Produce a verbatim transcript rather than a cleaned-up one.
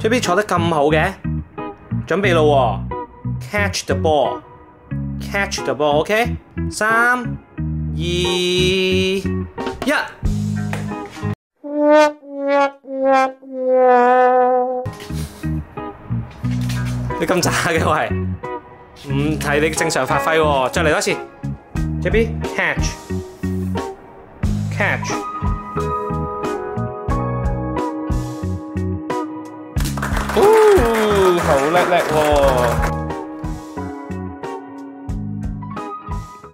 J B 坐得咁好嘅，準備咯喎 ，catch the ball，catch the ball，OK， 三、二、一。你咁渣嘅喂，唔係你正常發揮喎，再嚟多次 ，J B catch，catch， 哦，好叻叻喎！